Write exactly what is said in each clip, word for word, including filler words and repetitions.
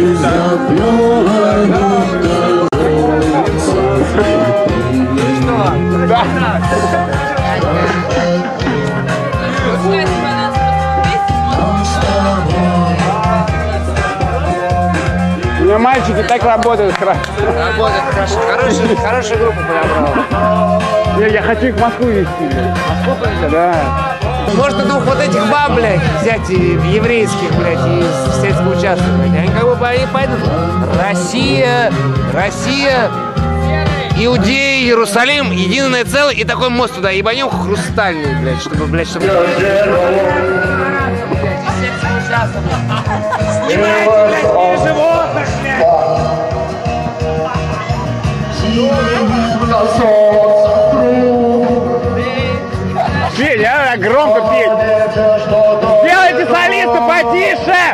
У меня мальчики так работают хорошо. Работает хорошо. Хорошая, хорошая группа подобрала. Я, я хочу их в Москву везти. Москву повезет? Да. Можно двух вот этих баб, блядь, взять и еврейских, блядь, из сельского участка, блядь. Они как бы они пойдут. Россия, Россия, Иудея, Иерусалим, единое целое, и такой мост туда ебанем хрустальный, блядь, чтобы, блядь, чтобы... Снимайте, блядь, не животных, блядь! Петь, а, громко петь! Сделайте солисту потише!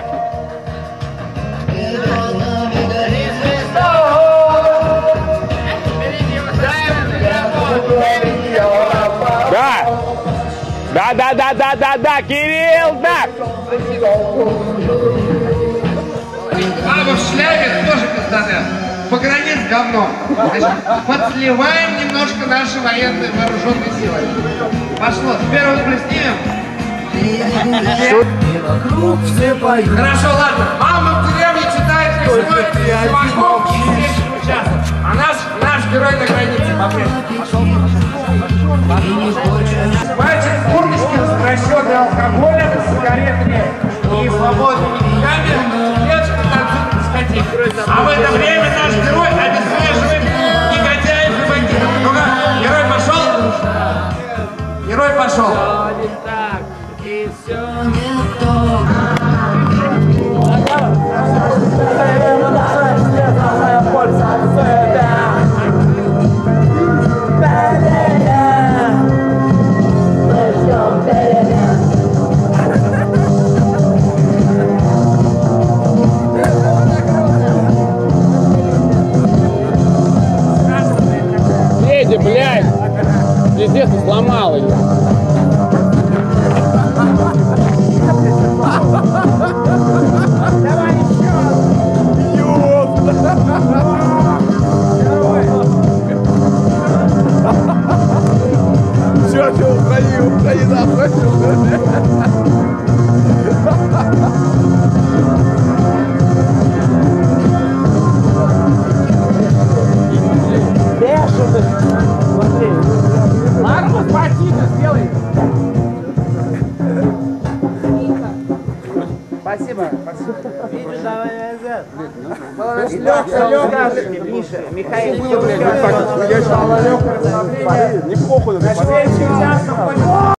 Да! Да, да, да, да, да, да, Кирилл, да! Баба в шляпе тоже пизданет. Погранец говно. Значит, подсливаем немножко наши военные вооруженные силы. Пошло. Теперь вот плеснем. Хорошо, ладно. Мама в деревне читает рисует Симаков и сельский участок. А наш, наш герой на границе по-прежнему. Мальчик в курточке, возвращенный алкоголем, с сигаретами и свободными деньгами. Девочка танцует на дискотеке. А в это время наш герой обезвреживает негодяев и бандитов. Ну-ка, герой пошел. Герой пошел. И все не то. Федя, блядь! Пиздец, ты сломал ее. Давай еще! Все, все, Украина, Украина, Украина. Марку, спасибо, сделай! Спасибо, спасибо. Видишь, давай назад. Лёха, Лёха, Миша, Михаил, Я стала легкое расслабление. Не похуй.